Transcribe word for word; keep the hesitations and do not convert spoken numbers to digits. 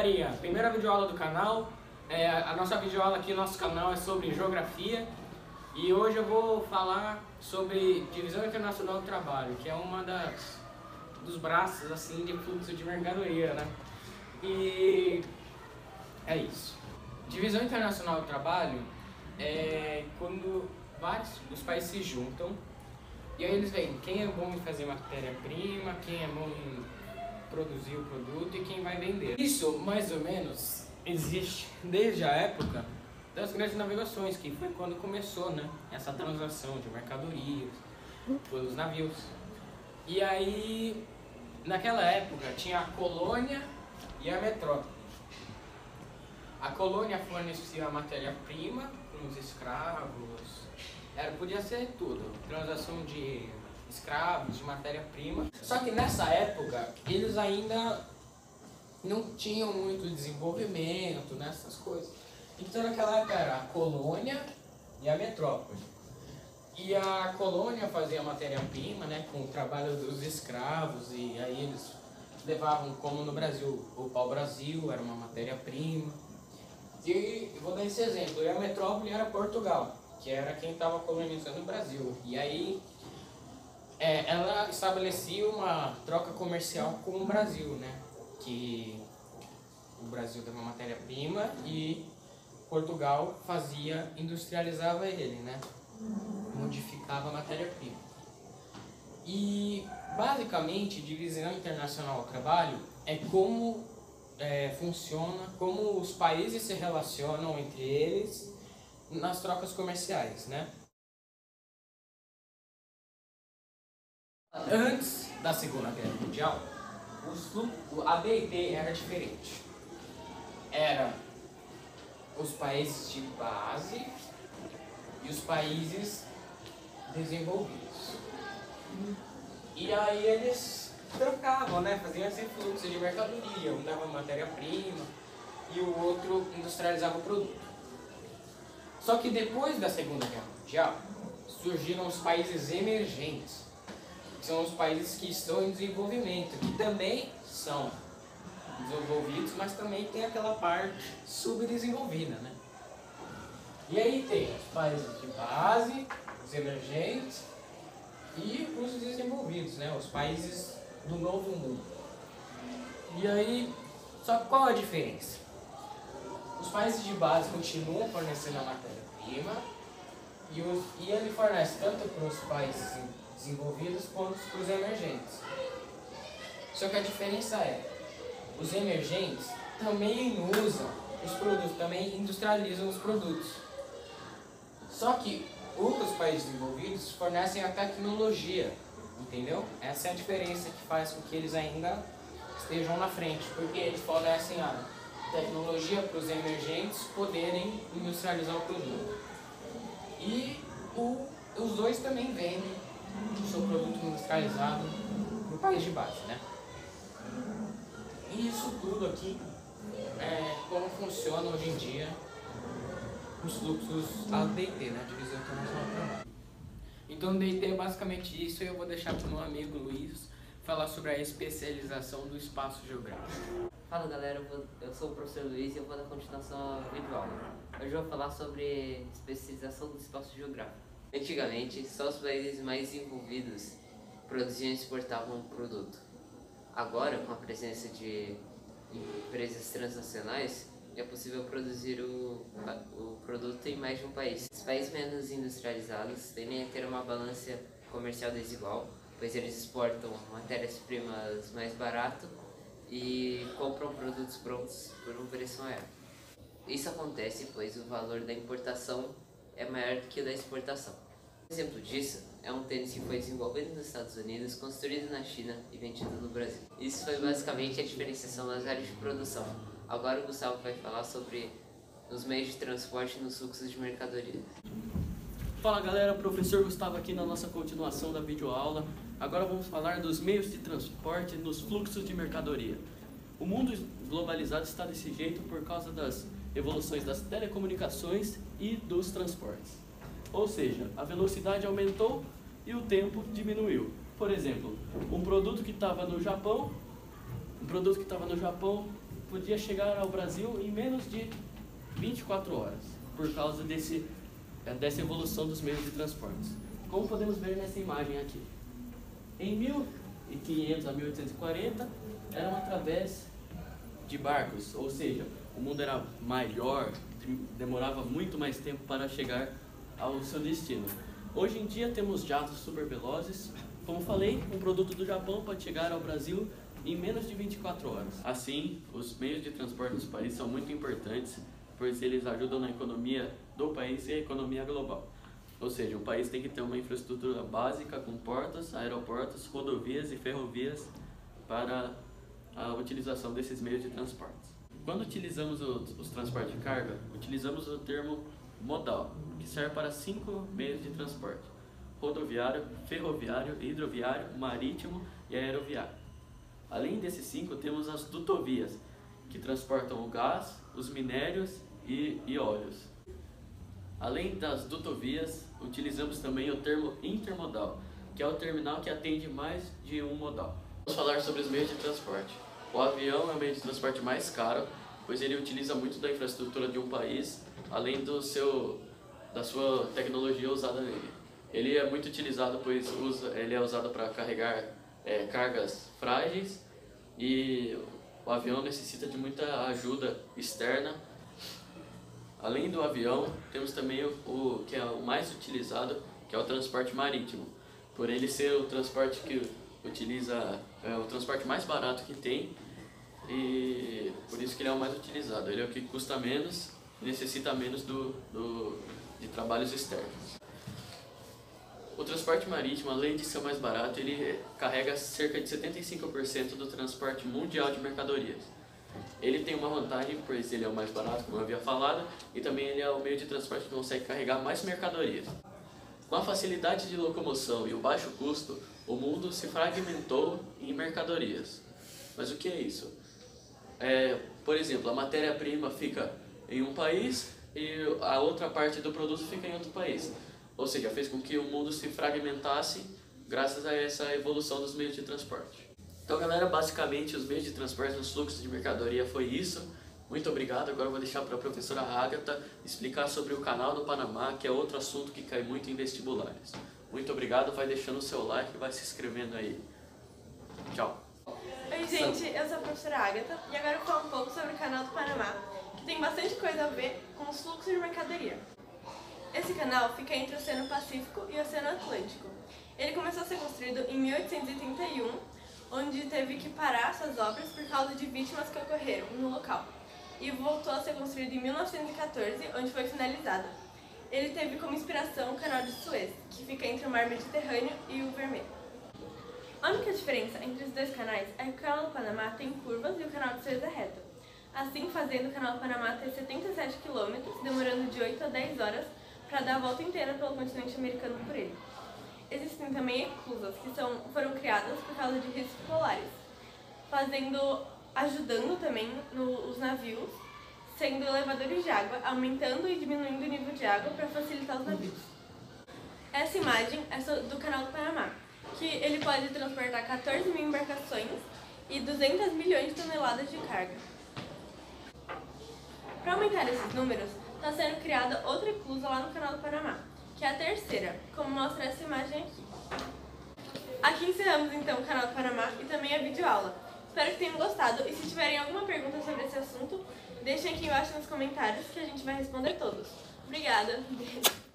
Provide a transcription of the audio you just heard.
Maria, primeira videoaula do canal. É, a nossa videoaula aqui, nosso canal é sobre geografia. E hoje eu vou falar sobre Divisão Internacional do Trabalho, que é uma das dos braços assim de fluxo de mercadoria, né? E é isso. Divisão Internacional do Trabalho é quando vários dos países se juntam e aí eles veem quem é bom em fazer matéria-prima, quem é bom em produzir o produto e quem vai vender. Isso, mais ou menos, existe desde a época das grandes navegações, que foi quando começou, né, essa transação de mercadorias pelos navios. E aí, naquela época, tinha a colônia e a metrópole. A colônia fornecia a matéria-prima com os escravos, era, podia ser tudo, transação de escravos, de matéria-prima. Só que nessa época, eles ainda não tinham muito desenvolvimento nessas coisas. Então naquela época era a colônia e a metrópole. E a colônia fazia matéria-prima, né, com o trabalho dos escravos, e aí eles levavam, como no Brasil, o pau-brasil era uma matéria-prima. E vou dar esse exemplo, e a metrópole era Portugal, que era quem estava colonizando o Brasil. E aí é, ela estabelecia uma troca comercial com o Brasil, né, que o Brasil dava matéria-prima e Portugal fazia, industrializava ele, né? Modificava a matéria-prima. E basicamente, divisão internacional do trabalho é como é, funciona, como os países se relacionam entre eles nas trocas comerciais, né? Antes da Segunda Guerra Mundial, os, a D e T era diferente. Era os países de base e os países desenvolvidos. E aí eles trocavam, né? Faziam esse fluxo de mercadoria. Um dava matéria-prima e o outro industrializava o produto. Só que depois da Segunda Guerra Mundial, surgiram os países emergentes, que são os países que estão em desenvolvimento, que também são desenvolvidos, mas também tem aquela parte subdesenvolvida, né? E aí tem os países de base, os emergentes e os desenvolvidos, né? Os países do novo mundo. E aí, só que qual a diferença? Os países de base continuam fornecendo a matéria-prima e, os, e ele fornece tanto para os países desenvolvidos quanto para os emergentes. Só que a diferença é, os emergentes também usam os produtos, também industrializam os produtos. Só que outros países desenvolvidos fornecem a tecnologia, entendeu? Essa é a diferença que faz com que eles ainda estejam na frente, porque eles fornecem a tecnologia para os emergentes poderem industrializar o produto. E o, os dois também vendem o seu produto industrializado no país de base, né? E isso tudo aqui é como funciona hoje em dia os fluxos A D e T, né? Divisão Internacional do Trabalho. Então D e T é basicamente isso, e eu vou deixar para o meu amigo Luiz falar sobre a especialização do espaço geográfico. Fala galera, eu, vou, eu sou o professor Luiz e eu vou dar continuação à videoaula. Hoje eu vou falar sobre especialização do espaço geográfico. Antigamente, só os países mais desenvolvidos produziam e exportavam um produto. Agora, com a presença de empresas transnacionais, é possível produzir o, o produto em mais de um país. Os países menos industrializados tendem a ter uma balança comercial desigual, pois eles exportam matérias-primas mais barato e compram produtos prontos por um preço maior. Isso acontece pois o valor da importação é maior do que o da exportação. Um exemplo disso é um tênis que foi desenvolvido nos Estados Unidos, construído na China e vendido no Brasil. Isso foi basicamente a diferenciação nas áreas de produção. Agora o Gustavo vai falar sobre os meios de transporte nos fluxos de mercadoria. Fala galera, professor Gustavo aqui na nossa continuação da videoaula. Agora vamos falar dos meios de transporte nos fluxos de mercadoria. O mundo globalizado está desse jeito por causa das evoluções das telecomunicações e dos transportes. Ou seja, a velocidade aumentou e o tempo diminuiu. Por exemplo, um produto que estava no Japão, um produto que estava no Japão podia chegar ao Brasil em menos de vinte e quatro horas, por causa desse, dessa evolução dos meios de transporte. Como podemos ver nessa imagem aqui. Em mil e quinhentos a mil oitocentos e quarenta, eram através de barcos, ou seja, o mundo era maior, demorava muito mais tempo para chegar ao seu destino. Hoje em dia temos jatos super velozes. Como falei, um produto do Japão pode chegar ao Brasil em menos de vinte e quatro horas. Assim, os meios de transporte dos países são muito importantes, pois eles ajudam na economia do país e a economia global. Ou seja, o país tem que ter uma infraestrutura básica com portos, aeroportos, rodovias e ferrovias para a utilização desses meios de transporte. Quando utilizamos os, os transportes de carga, utilizamos o termo modal, que serve para cinco meios de transporte: rodoviário, ferroviário, hidroviário, marítimo e aeroviário. Além desses cinco, temos as dutovias, que transportam o gás, os minérios e, e óleos. Além das dutovias, utilizamos também o termo intermodal, que é o terminal que atende mais de um modal. Vamos falar sobre os meios de transporte. O avião é o meio de transporte mais caro, pois ele utiliza muito da infraestrutura de um país, além do seu, da sua tecnologia usada nele. Ele é muito utilizado, pois usa, ele é usado para carregar é, cargas frágeis, e o avião necessita de muita ajuda externa. Além do avião, temos também o, o que é o mais utilizado, que é o transporte marítimo. Por ele ser o transporte que utiliza, é o transporte mais barato que tem, e por isso que ele é o mais utilizado. Ele é o que custa menos e necessita menos do, do, de trabalhos externos. O transporte marítimo, além de ser o mais barato, ele carrega cerca de setenta e cinco por cento do transporte mundial de mercadorias. Ele tem uma vantagem, pois ele é o mais barato, como eu havia falado, e também ele é o meio de transporte que consegue carregar mais mercadorias. Com a facilidade de locomoção e o baixo custo, o mundo se fragmentou em mercadorias. Mas o que é isso? É, por exemplo, a matéria-prima fica em um país e a outra parte do produto fica em outro país. Ou seja, fez com que o mundo se fragmentasse graças a essa evolução dos meios de transporte. Então, galera, basicamente os meios de transporte nos fluxos de mercadoria foi isso. Muito obrigado. Agora eu vou deixar para a professora Agatha explicar sobre o Canal do Panamá, que é outro assunto que cai muito em vestibulares. Muito obrigado. Vai deixando o seu like e vai se inscrevendo aí. Tchau. Oi, gente, eu sou a professora Agatha e agora eu vou falar um pouco sobre o Canal do Panamá, que tem bastante coisa a ver com os fluxos de mercadoria. Esse canal fica entre o Oceano Pacífico e o Oceano Atlântico. Ele começou a ser construído em mil oitocentos e trinta e um, onde teve que parar suas obras por causa de vítimas que ocorreram no local, e voltou a ser construído em mil novecentos e quatorze, onde foi finalizado. Ele teve como inspiração o Canal de Suez, que fica entre o Mar Mediterrâneo e o Vermelho. A única diferença entre os dois canais é que o Canal do Panamá tem curvas e o Canal de Suez é reto, assim fazendo o Canal do Panamá ter setenta e sete quilômetros, demorando de oito a dez horas para dar a volta inteira pelo continente americano por ele. Existem também eclusas, que são, foram criadas por causa de riscos polares, fazendo, ajudando também no, os navios, sendo elevadores de água, aumentando e diminuindo o nível de água para facilitar os navios. Essa imagem é do Canal do Panamá, que ele pode transportar quatorze mil embarcações e duzentos milhões de toneladas de carga. Para aumentar esses números, está sendo criada outra eclusa lá no Canal do Panamá, que é a terceira, como mostra essa imagem aqui. Aqui encerramos então o Canal do Panamá e também a videoaula. Espero que tenham gostado, e se tiverem alguma pergunta sobre esse assunto, deixem aqui embaixo nos comentários que a gente vai responder todos. Obrigada!